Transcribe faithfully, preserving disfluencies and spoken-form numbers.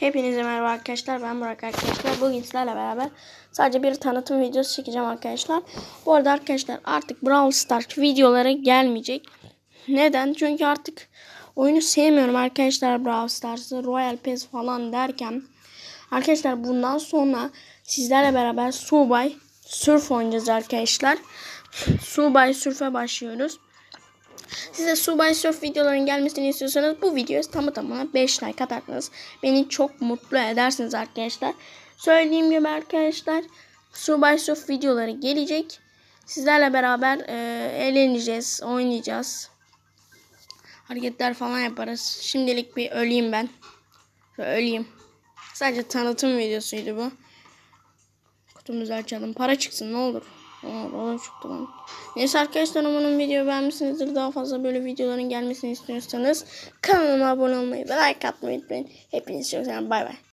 Hepinize merhaba arkadaşlar, ben Burak arkadaşlar. Bugün sizlerle beraber sadece bir tanıtım videosu çekeceğim arkadaşlar. Bu arada arkadaşlar artık Brawl Stars videoları gelmeyecek. Neden? Çünkü artık oyunu sevmiyorum arkadaşlar, Brawl Stars'ı, Royal Pass falan derken. Arkadaşlar bundan sonra sizlerle beraber Subway Surf oynayacağız arkadaşlar. Subway Surf'e başlıyoruz. Size Subway Surf videoların gelmesini istiyorsanız bu videoya tamı tamına beş like atarsanız beni çok mutlu edersiniz arkadaşlar. Söylediğim gibi arkadaşlar Subway Surf videoları gelecek. Sizlerle beraber e, eğleneceğiz, oynayacağız. Hareketler falan yaparız. Şimdilik bir öleyim ben. Şöyle öleyim. Sadece tanıtım videosuydu bu. Kutumuzu açalım. Para çıksın ne olur. Olur, olur çıktı lan. Neyse arkadaşlar, umarım videoyu beğenmişsinizdir. Daha fazla böyle videoların gelmesini istiyorsanız kanalıma abone olmayı ve like atmayı unutmayın. Hepinizi çok seviyorum. Bay bay.